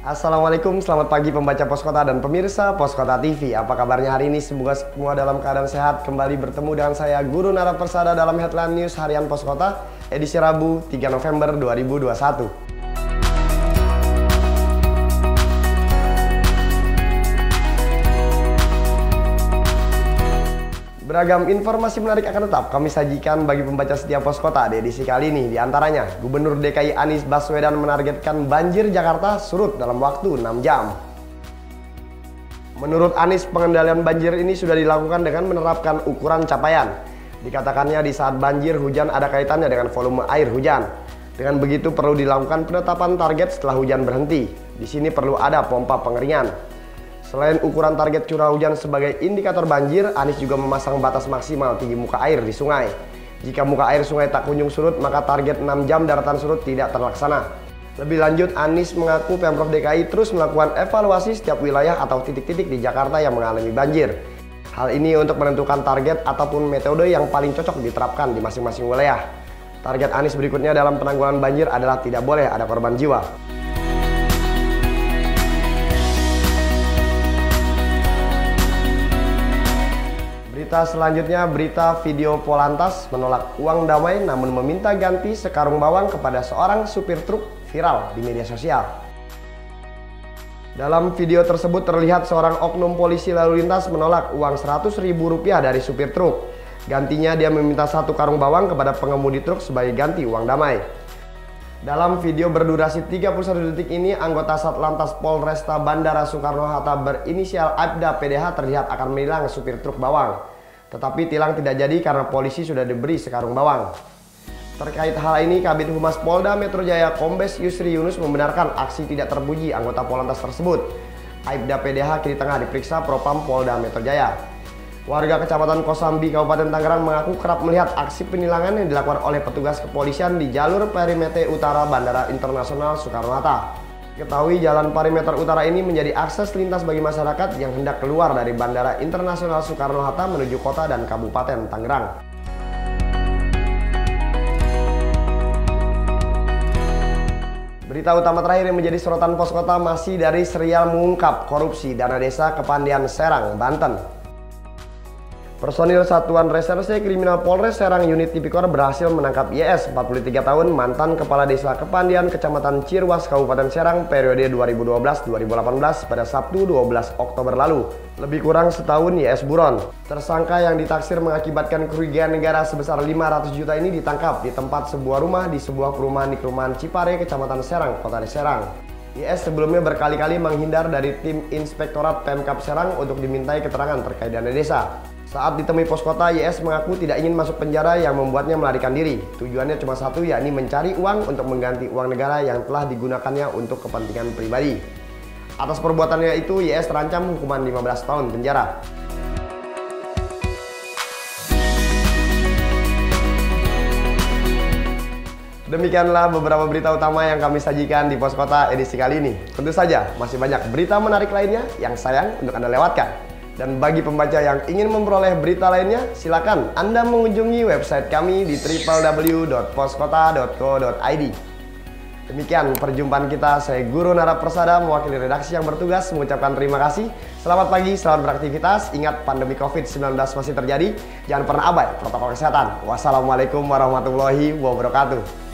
Assalamualaikum, selamat pagi pembaca Pos Kota dan pemirsa Pos Kota TV. Apa kabarnya hari ini? Semoga semua dalam keadaan sehat. Kembali bertemu dengan saya Guru Nara Persada dalam Headline News Harian Pos Kota edisi Rabu 3 November 2021. Beragam informasi menarik akan tetap kami sajikan bagi pembaca setia Pos Kota di edisi kali ini. Di antaranya, Gubernur DKI Anies Baswedan menargetkan banjir Jakarta surut dalam waktu 6 jam. Menurut Anies, pengendalian banjir ini sudah dilakukan dengan menerapkan ukuran capaian. Dikatakannya di saat banjir hujan ada kaitannya dengan volume air hujan. Dengan begitu perlu dilakukan penetapan target setelah hujan berhenti. Di sini perlu ada pompa pengeringan. Selain ukuran target curah hujan sebagai indikator banjir, Anies juga memasang batas maksimal tinggi muka air di sungai. Jika muka air sungai tak kunjung surut, maka target 6 jam daratan surut tidak terlaksana. Lebih lanjut, Anies mengaku Pemprov DKI terus melakukan evaluasi setiap wilayah atau titik-titik di Jakarta yang mengalami banjir. Hal ini untuk menentukan target ataupun metode yang paling cocok diterapkan di masing-masing wilayah. Target Anies berikutnya dalam penanggulangan banjir adalah tidak boleh ada korban jiwa. Berita selanjutnya, berita video Polantas menolak uang damai namun meminta ganti sekarung bawang kepada seorang supir truk viral di media sosial. Dalam video tersebut terlihat seorang oknum polisi lalu lintas menolak uang Rp100.000 dari supir truk. Gantinya dia meminta satu karung bawang kepada pengemudi truk sebagai ganti uang damai. Dalam video berdurasi 31 detik ini, anggota Satlantas Polresta Bandara Soekarno-Hatta berinisial Aibda PDH terlihat akan menilang supir truk bawang. Tetapi tilang tidak jadi karena polisi sudah diberi sekarung bawang. Terkait hal ini, Kabid Humas Polda Metro Jaya Kombes Yusri Yunus membenarkan aksi tidak terpuji anggota Polantas tersebut. Aibda PDH kini tengah diperiksa Propam Polda Metro Jaya. Warga Kecamatan Kosambi, Kabupaten Tangerang mengaku kerap melihat aksi penilangan yang dilakukan oleh petugas kepolisian di jalur perimeter utara Bandara Internasional Soekarno-Hatta. Ketahui jalan perimeter utara ini menjadi akses lintas bagi masyarakat yang hendak keluar dari Bandara Internasional Soekarno-Hatta menuju kota dan Kabupaten Tangerang. Berita utama terakhir yang menjadi sorotan Pos Kota masih dari serial mengungkap korupsi dana desa Kepandian Serang, Banten. Personil Satuan Reserse Kriminal Polres Serang Unit Tipikor berhasil menangkap YS 43 tahun mantan Kepala Desa Kepandian Kecamatan Cirwas Kabupaten Serang periode 2012-2018 pada Sabtu 12 Oktober lalu. Lebih kurang setahun YS buron. Tersangka yang ditaksir mengakibatkan kerugian negara sebesar 500 juta ini ditangkap di tempat sebuah rumah di sebuah perumahan di Kelurahan Cipare, Kecamatan Serang, Kota Serang. YS sebelumnya berkali-kali menghindar dari tim Inspektorat Pemkab Serang untuk dimintai keterangan terkait dana desa. Saat ditemui Pos Kota, YS mengaku tidak ingin masuk penjara yang membuatnya melarikan diri. Tujuannya cuma satu, yakni mencari uang untuk mengganti uang negara yang telah digunakannya untuk kepentingan pribadi. Atas perbuatannya itu, YS terancam hukuman 15 tahun penjara. Demikianlah beberapa berita utama yang kami sajikan di Pos Kota edisi kali ini. Tentu saja masih banyak berita menarik lainnya yang sayang untuk Anda lewatkan. Dan bagi pembaca yang ingin memperoleh berita lainnya, silakan Anda mengunjungi website kami di www.poskota.co.id. Demikian perjumpaan kita, saya Guru Nara Persada mewakili redaksi yang bertugas mengucapkan terima kasih. Selamat pagi, selamat beraktivitas. Ingat pandemi COVID-19 masih terjadi. Jangan pernah abai protokol kesehatan. Wassalamualaikum warahmatullahi wabarakatuh.